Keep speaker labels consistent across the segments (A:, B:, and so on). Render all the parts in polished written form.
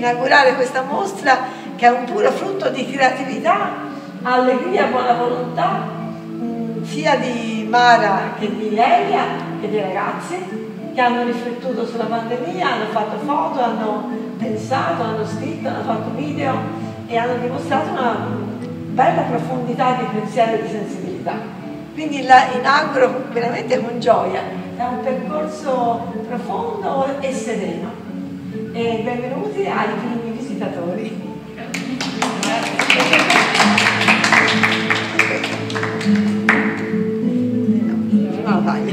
A: inaugurare questa mostra che è un puro frutto di creatività, allegria, buona volontà, sia di Mara che di Elia che dei ragazzi che hanno riflettuto sulla pandemia, hanno fatto foto, hanno pensato, hanno scritto, hanno fatto video e hanno dimostrato una bella profondità di pensiero e di sensibilità. Quindi la inauguro veramente con gioia, è un percorso profondo e sereno. E benvenuti ai primi visitatori. No, vai,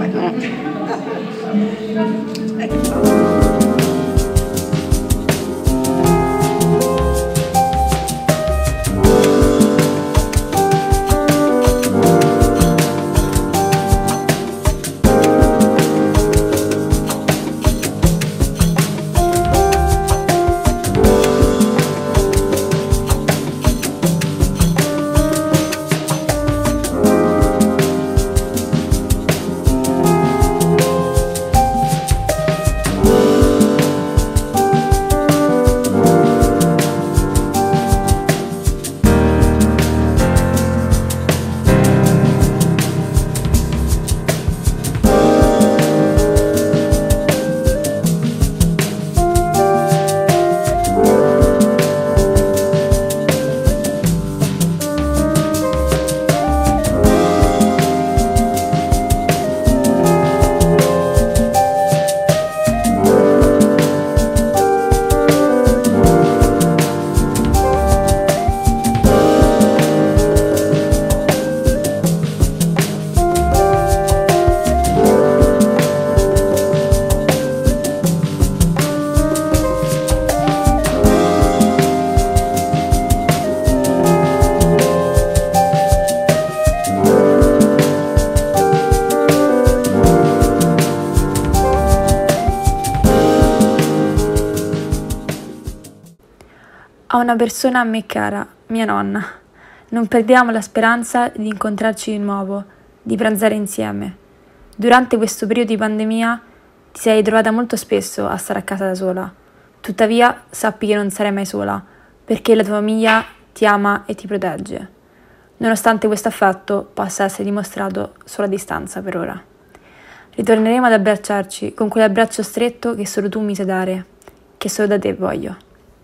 B: A una persona a me cara, mia nonna. Non perdiamo la speranza di incontrarci di nuovo, di pranzare insieme. Durante questo periodo di pandemia ti sei trovata molto spesso a stare a casa da sola. Tuttavia sappi che non sarai mai sola, perché la tua famiglia ti ama e ti protegge. Nonostante questo affetto possa essere dimostrato solo a distanza per ora. Ritorneremo ad abbracciarci con quell'abbraccio stretto che solo tu mi sai dare, che solo da te voglio.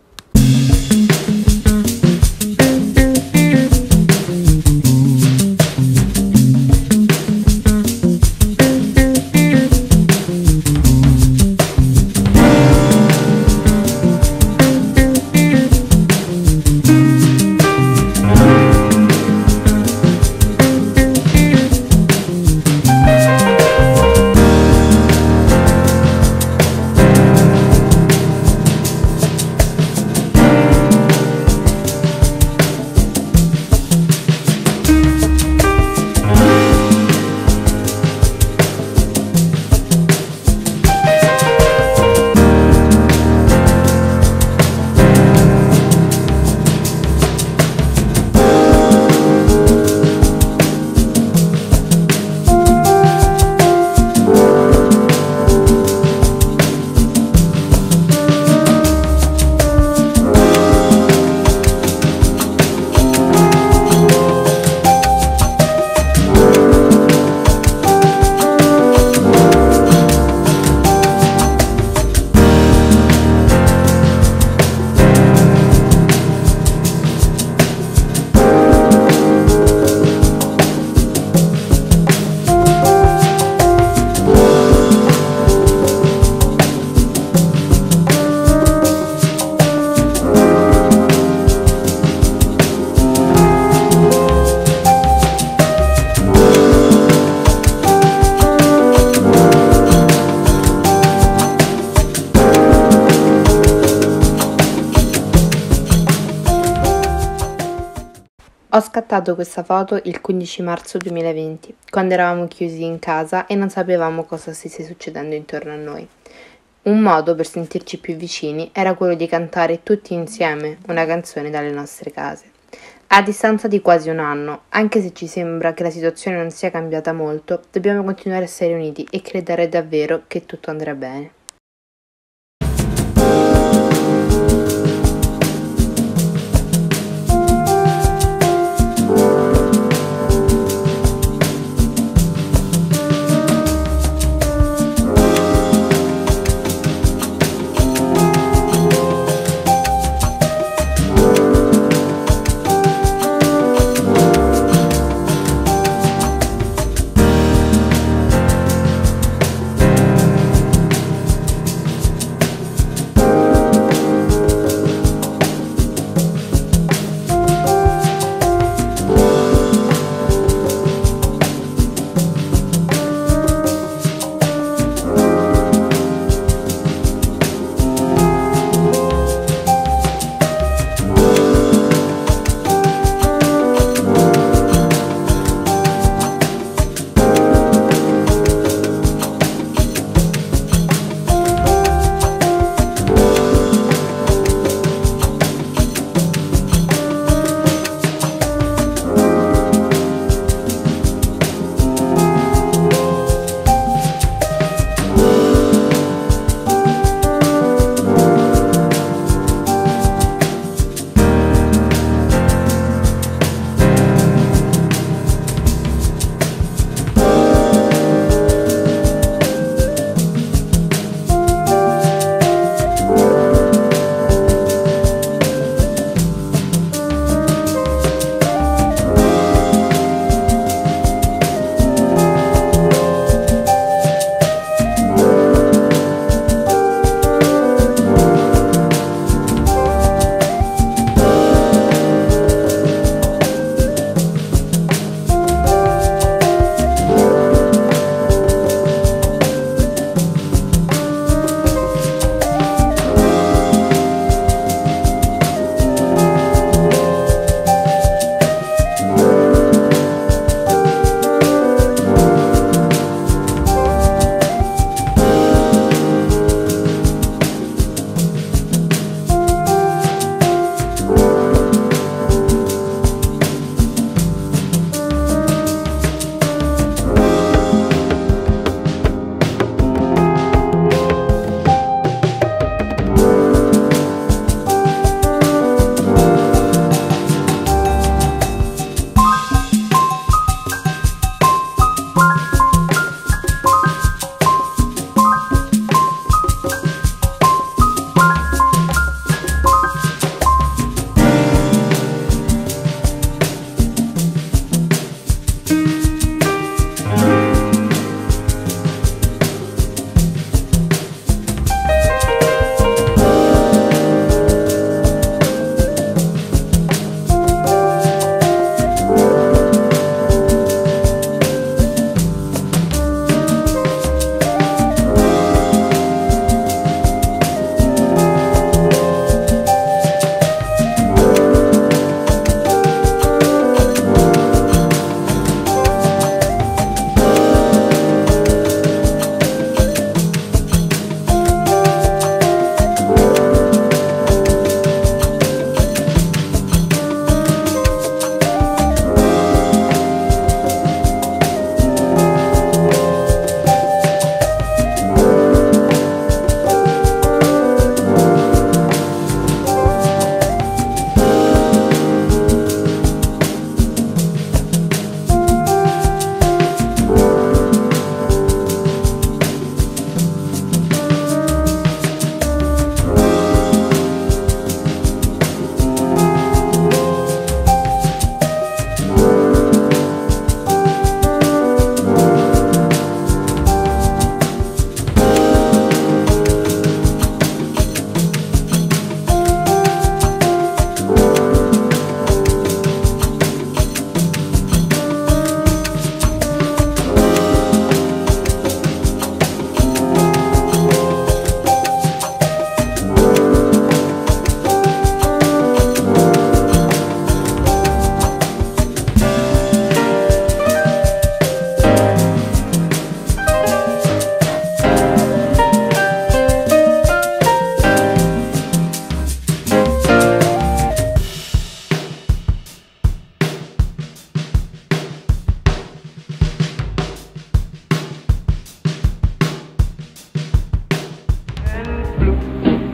C: Ho scattato questa foto il 15 marzo 2020, quando eravamo chiusi in casa e non sapevamo cosa stesse succedendo intorno a noi. Un modo per sentirci più vicini era quello di cantare tutti insieme una canzone dalle nostre case. A distanza di quasi un anno, anche se ci sembra che la situazione non sia cambiata molto, dobbiamo continuare a essere uniti e credere davvero che tutto andrà bene.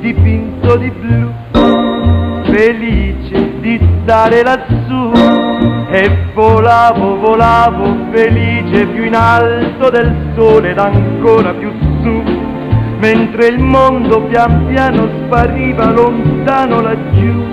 D: dipinto di blu, felice di stare lassù, e volavo, volavo felice più in alto del sole ed ancora più su, mentre il mondo pian piano spariva lontano laggiù.